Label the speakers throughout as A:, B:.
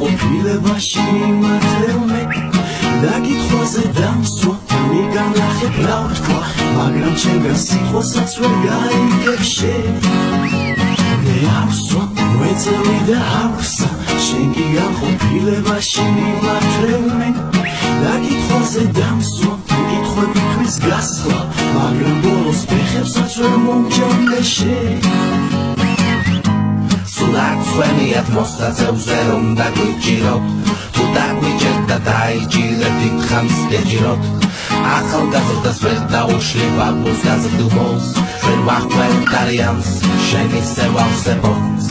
A: ყოფილებაში მიმართევნე და კითხვაზე დამსვა მიგან ნახებ რა ვთქვა მაგრამ ჩემგან სიტყვასაც ვერ გაიგებშე მე ავსვა ვეწევი და ავსა შენ კი არ ყოფილებაში მიმართევნე და კითხვაზე დამსვა კითხვებისთვის გასვლა მაგრამ ბოლოს ფეხებსაც ვერ მომჯობნეშე Sulac sweniat mostacełze ronda gujirot Tu tak wycięta dajdzile ditcham stedzirot Achal gazeta swerda uszliwa bus gazetu bos Szedłach kwentarians Szeni sewał se bons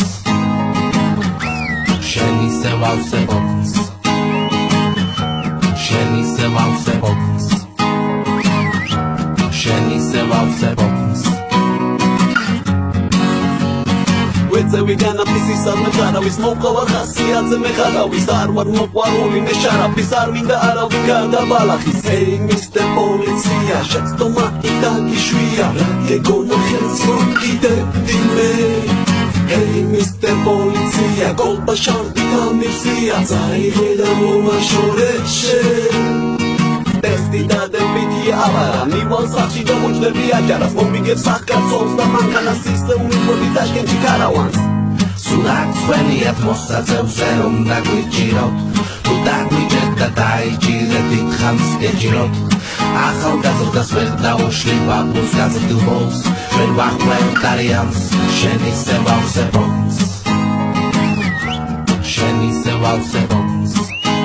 A: Szeni sewał se bons Szeni sewał se bons Szeni sewał se bons We've got a piece of Mekana, we smoke our Hassiats and Mekana, we start what Mokwarul in the Sharap, we start in the Arabica, the Balakis. Hey, Mr. Polizia, Shetoma, Itaki Shuia, Yegona Helsinki, Hey, Mr. Polizia, Golpa Sharpita Misia, Zaire, Muma Shoreche. Testida de biti avara, nivel sachi da much de viajar, smoking get saka souls, the man can assist the women for the Tashkent Caravans. Sunak sweni atmostaceł zerum da gujirot, tu tak wyjęta dajdzile ditcham stedzirot. Achal gazeta swerda uszliwa bus gazetu bos, szedłach kwentarians, szeni sewał se bons. Szeni sewał se bons.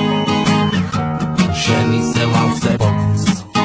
A: Szeni sewał se bons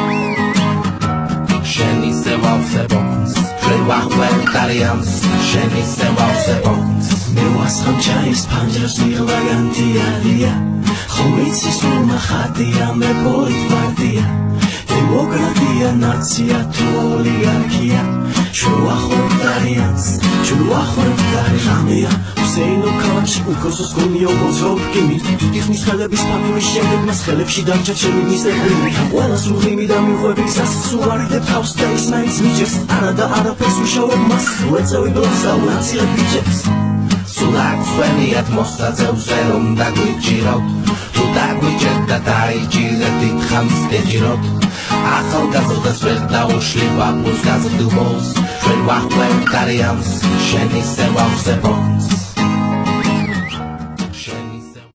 A: Szeni sewał se bons Szedłach kwentarians Szeni sewał se bons Miłasam czaisz pandziasz nilagantia dia Chomici suma chatia me politpartia Demokratia nacja tu oligarkia Szedłach kwentarians Szedłach kwentarians Seino kalapში უკოსოს გონიო გოწრობკიმი თითქმის ხელების ფამილის შემდეგ მას ხელებში დამჭა ჩემი მისდევრი ყველას უღიმი და მიხვებრისას სულ არიდებ თავს და ის მაინც მიჭერს არა და არაფერს უშავებ მას უეწევი ბლოს და უნაცილებ ბიჭებს სულ აქ სვენიათ მოსწაწევზე რომ დაგვიჭიროთ თუ დაგვიჭერდა დაიჭირე დიდხანს სტეჯიროთ ახალგაზრდას ვერ დაუშლება ბუს გაზრდუბოს ჩვენ ვახვევთ არიანს შენი სევავსე ბონს